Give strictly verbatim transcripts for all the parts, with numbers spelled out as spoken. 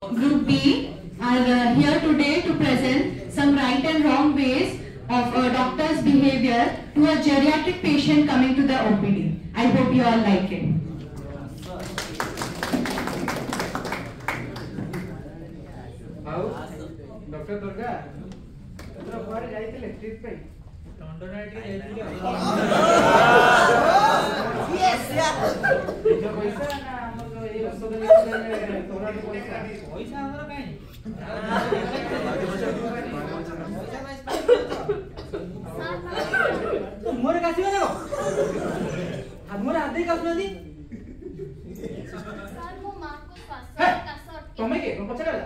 Group B are uh, here today to present some right and wrong ways of a doctor's behavior to a geriatric patient coming to the O P D. I hope you all like it. Doctor Durga, you are going to treat Yes, yeah. मोर कासी वाला हाथ मोर हाथ दे कासना दी sir वो मां को स्वास्थ्य का sir तमे के तुम पछला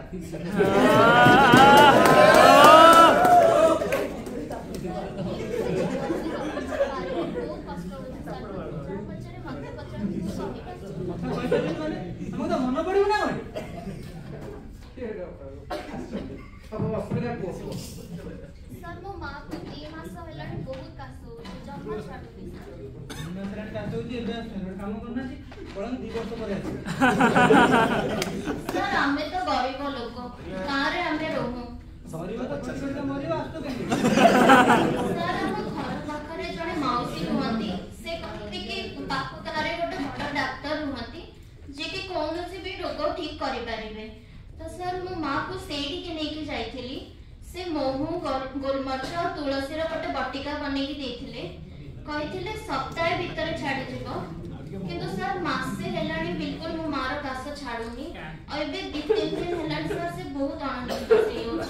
मन पड़ो ना सर वो मां को तीन मास हेलानी बहुत कास हो जम्मा छाडुनी सर कास होची एबे काम करना छी पळन दो वर्ष पर आसी सर हमें तो गरीब लोग कहां रे हमें रहू सॉरी वो तो छोड़ के मरियो आस्तो के सर हम घर पाखरे जने माउसी रहंती से कहते कि पाखो तारे गोटे बड़ डॉक्टर रहंती जे कि कोनोसी भी रोग ठीक करि परिबे तो सर मो मां को सेठी के नेकी जाइथिली से मोहू गोलमर्च और तुलसी रो गोटे बटिका बनै की देथिले कहिथिले सप्ताह भीतर छाडी जिवो किंतु सर मासे हेलानी बिल्कुल मो मार कास छाडुनी और एबे दि तीन दिन हेलानी सर से बहुत आनंद से हो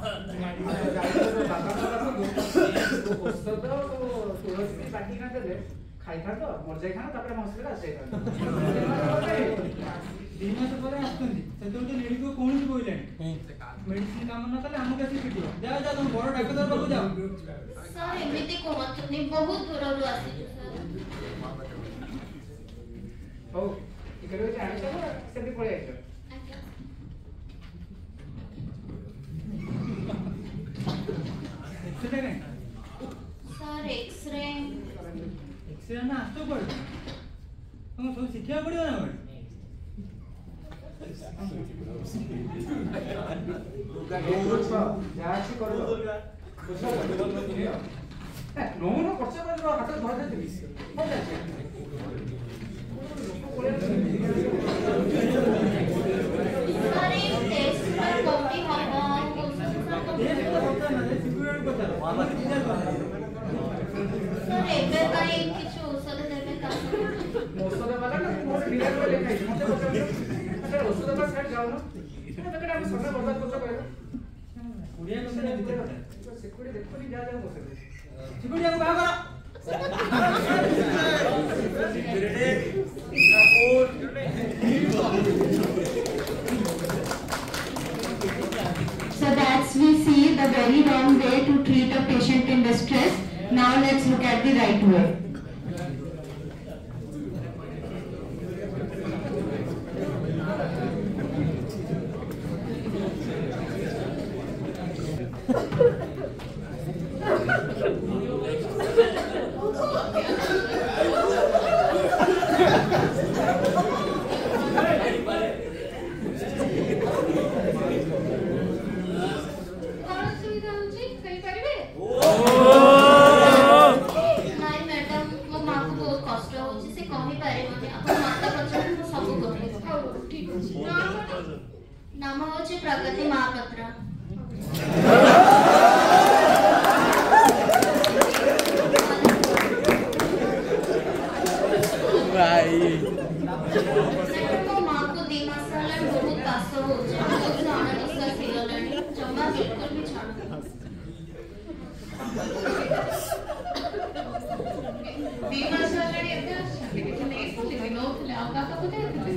औषध तुलसी बटिका देले खाई था तो मर जाई खाना तापर हॉस्पिटल आसे था तीन मास पर आस्तुंदी सेतो जे लेडी को कोन बोइलेनी मेडिसिन काम न कले हमके से पिटियो जा जा तुम बड़ डॉक्टर बाबू जाओ सर एमिति कोहतुनी बहुत दूर रो आसी सर ओ इकरे जाने तो सेति पळे आइछो एक्सरे ने सर एक्सरे एक्सरे ना आस्तो पड़ तुम सब शिक्षा पड़ियो ना बड़ जाची करो नो नो करछ कर हाथ धर दे दिस सर ये टेस्ट पर कॉपी होगा टेस्ट तो होता ना सिक्योरिटी को चलो वाला किधर सर एबे काई किछु औषध देबे का औषध वाला ना मोर क्लियर कर लेखाई मते पछे औषध वाला साइड जाओ ना तो कटा हम समय बर्बाद करछ कहलो कुड़िया को से भीतर सिक्योरिटी देखो जा जा बसे सिक्योरिटी को बाहर करो So that's we see the very wrong way to treat a patient in distress. Now let's look at the right way. नाम होचे प्रगति महापात्र भाई मो मां को दी मास हला बहुत कास होचे बहुत जाना डिस्कस हेलानी जम्मा बिल्कुल भी छाड़ो दी मास हला एबे लेकिन नहीं बोली नो ले आगा का पता है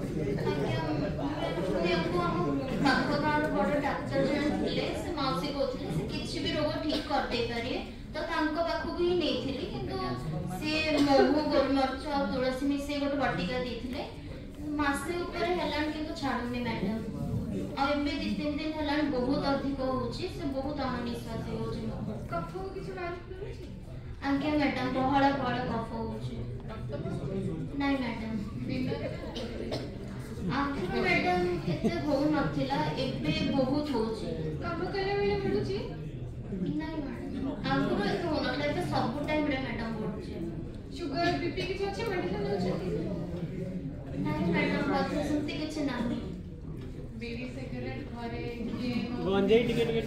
डाक्टर जन थिले से माउसी कोथिले से किछि भी रोग ठीक कर दे पारे तो तांको पाखु भी नै थिली किंतु से मोहू गोलमर्च और तुलसी मिसे गोटे बटिका देथिले मासे ऊपर हेलान किंतु छाडुनी मैडम और एबे दि तीन दिन हेलान बहुत अधिक होची से बहुत अनिश्वास होची कफ किछि बात आंके मैडम बहळा बहळा कफ होची नहीं मैडम आखिर मैडम एते हो नथिला एबे बहुत होची काम करे बेले मिलुची नहीं मैडम आखिर एते हो नथिला एबे सब टाइम रे मैडम पड़ुची शुगर बीपी किछ अछि मेडिसिन नउछती नहीं मैडम बात सुनते किछ नाही बीड़ी सिगरेट घरे किए गंजेई टिके टिके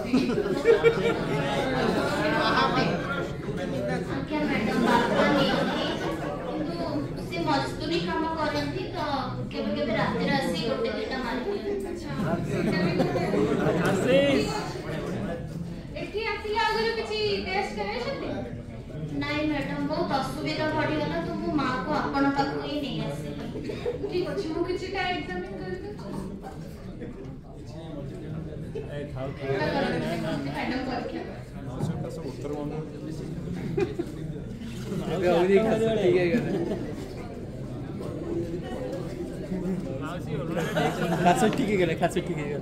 क्या मैडम बात नहीं किंतु से मजदूरी काम करंती तो केबे केबे रात रे आसी गोटे दिटा मार आसे एठी आसिला अगर किछि टेस्ट करे छथि नहीं मैडम बहुत असुविधा पड़ी गला तो मो मां को अपन पाख ही नहीं आसी ठीक अछि मु किछि टा एग्जामिन कर दे ए खाओ मैडम परीक्षा उत्तर अबे अवधि खास ठीक है खास ठीक है खास ठीक है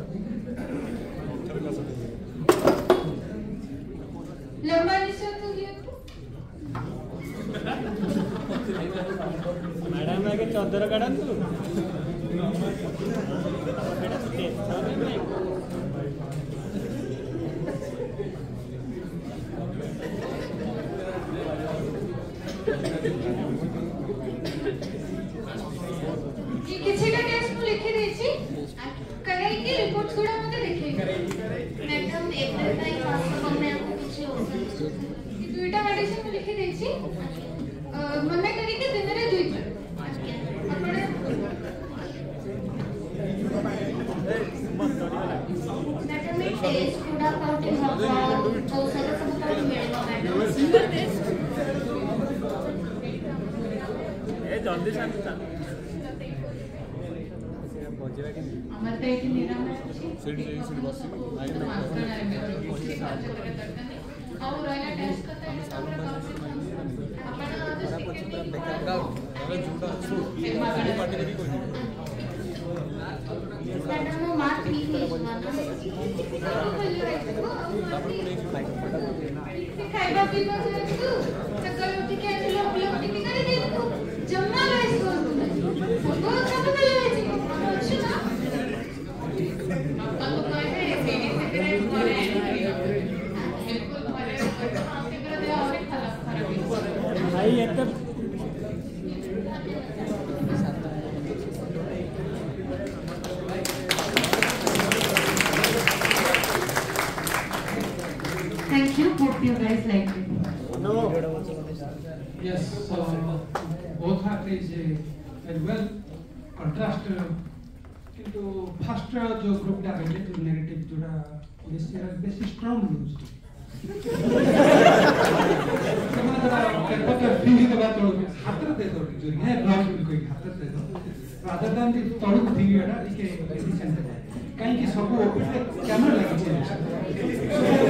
लंबा निश्वास लिए मैडम आगे चौदर काढंतु कि किछिटा टेस्ट मु लिखि देछि कराई की रिपोर्ट गुडा मते देखै मैडम एबे काई पास में आपको कुछ हो कि दुईटा मेडिसिन मु लिखि देछि मने करी के दिन रे दुई अपने मैडम ये टेस्ट गुडा काउंटी हबो औषध सब काउंटी मिलेगा मैडम ए जल्दी शांत हमर ते एठी निरामय अछि सीट से सीट बस और रहला टेस्ट करते हैं अपन तो सेकंड अबे झूठा पार्टी पार्टी भी कोई मैडम वो मार ठीक नहीं हुआ ना खाइबा पीबा तू सकाळ उठी के आलो ब्लॉक टिके करे दे तू जम्मा राइस कर तू वो सब ले लेछि अच्छा ना अब कहते हैं बीड़ी सिगरेट करे बिल्कुल भले सिगरेट दे और खराब खराब भाई एकदम Thank you. Hope you guys liked it. Yes, so both are is uh, very well contrast. किंतु फर्स्ट जो ग्रुप टा रहले जो नेगेटिव जोड़ा बेसी बेसी स्ट्रांग न्यूज मतलब फिंगी के बाद तोड़ हाथ दे दो जो है ब्लॉक कोई हाथ दे दो रादर देन दी तोड़ को फिंगी एटा इके एफिशिएंट है काहे कि सब ओपन कैमरा लगी छै